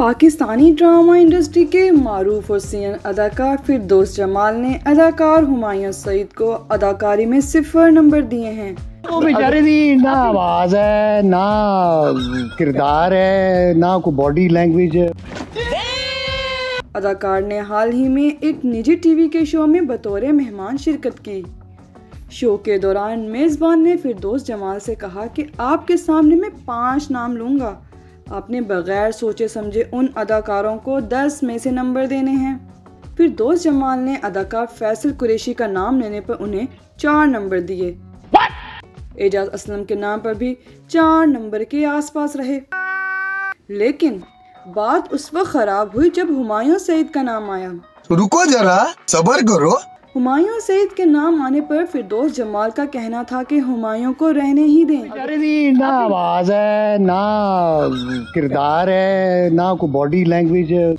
Pakistani drama industry کے معروف اور سینئر اداکار فردوس جمال نے اداکار ہمایوں سعید کو اداکاری میں 0 نمبر دیے ہیں۔ وہ بیچارے دی نہ آواز ہے، نہ کردار ہے، نہ کوئی باڈی لینگویج ہے۔ اداکار نے حال ہی میں ایک نجی ٹی وی کے شو میں بطور مہمان شرکت کی۔ شو کے دوران میزبان نے فردوس جمال سے کہا کہ آپ کے سامنے میں 5 نام لوں گا، آپ نے بغیر سوچے سمجھے ان اداکاروں کو 10 میں سے نمبر دینے ہیں۔ فردوس جمال نے اداکار فیصل قریشی کا نام لینے پر انہیں 4 نمبر دیے۔ اعجاز اسلم کے نام پر بھی 4 نمبر کے آس پاس رہے، لیکن بات اس وقت خراب ہوئی جب ہمایوں سعید کا نام آیا۔ رکو ذرا، صبر کرو۔ ہمایوں سعید کے نام آنے پر فردوس جمال کا کہنا تھا کہ ہمایوں کو رہنے ہی دیں۔ بیچارے دی نہ آواز ہے، نہ کردار ہے، نہ کوئی باڈی لینگویج ہے۔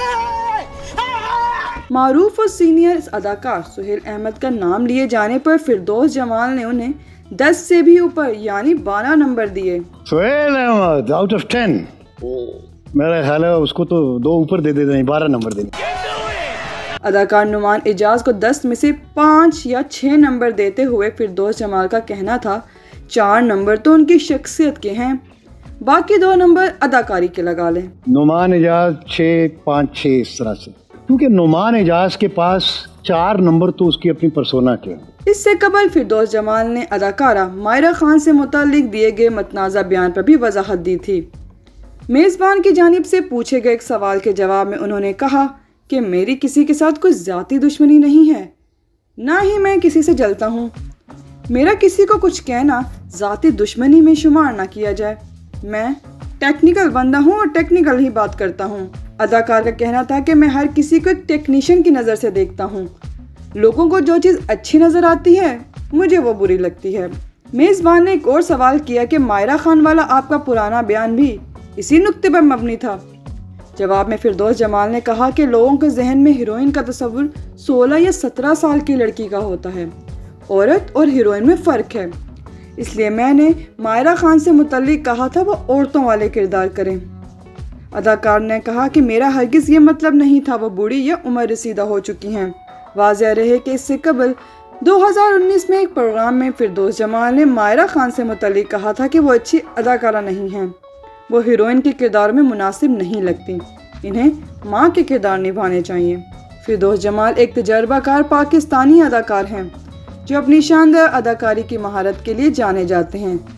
معروف اور سینئر اداکار سہیل احمد کا نام لیے جانے پر فردوس جمال نے انہیں 10 سے بھی اوپر یعنی 12 نمبر دیے۔ سہیل احمد آؤٹ آف 10، میرا خیال ہے اس کو تو 2 اوپر دے دیتے ہیں، 12 نمبر دینے۔ اداکار نعمان اعجاز کو 10 میں سے 5 یا 6 نمبر دیتے ہوئے فردوس جمال کا کہنا تھا 4 نمبر تو ان کی شخصیت کے ہیں، باقی 2 نمبر اداکاری کے لگا لیں۔ نعمان اعجاز 6، 5، 6 اس طرح سے، کیونکہ نعمان اعجاز کے پاس 4 نمبر تو اس کی اپنی پرسونا کے ہیں۔ اس سے قبل فردوس جمال نے اداکارہ مائرہ خان سے متعلق دیے گئے متنازع بیان پر بھی وضاحت دی تھی۔ میزبان کی جانب سے پوچھے گئے ایک سوال کے جواب میں انہوں نے کہا کہ میری کسی کے ساتھ کوئی ذاتی دشمنی نہیں ہے، نہ ہی میں کسی سے جلتا ہوں، میرا کسی کو کچھ کہنا ذاتی دشمنی میں شمار نہ کیا جائے، میں ٹیکنیکل بندہ ہوں اور ٹیکنیکل ہی بات کرتا ہوں۔ اداکار کا کہنا تھا کہ میں ہر کسی کو ایک ٹیکنیشین کی نظر سے دیکھتا ہوں، لوگوں کو جو چیز اچھی نظر آتی ہے مجھے وہ بری لگتی ہے۔ میزبان نے ایک اور سوال کیا کہ مائرہ خان والا آپ کا پرانا بیان بھی اسی نقطے پر مبنی تھا؟ جواب میں فردوس جمال نے کہا کہ لوگوں کے ذہن میں ہیروئن کا تصور 16 یا 17 سال کی لڑکی کا ہوتا ہے، عورت اور ہیروئن میں فرق ہے، اس لیے میں نے مائرہ خان سے متعلق کہا تھا وہ عورتوں والے کردار کریں۔ اداکار نے کہا کہ میرا ہرگز یہ مطلب نہیں تھا وہ بوڑھی یا عمر رسیدہ ہو چکی ہیں۔ واضح رہے کہ اس سے قبل 2019 میں ایک پروگرام میں فردوس جمال نے مائرہ خان سے متعلق کہا تھا کہ وہ اچھی اداکارہ نہیں ہیں، وہ ہیروئن کے کردار میں مناسب نہیں لگتی، انہیں ماں کے کردار نبھانے چاہیے۔ فردوس جمال ایک تجربہ کار پاکستانی اداکار ہیں جو اپنی شاندار اداکاری کی مہارت کے لیے جانے جاتے ہیں۔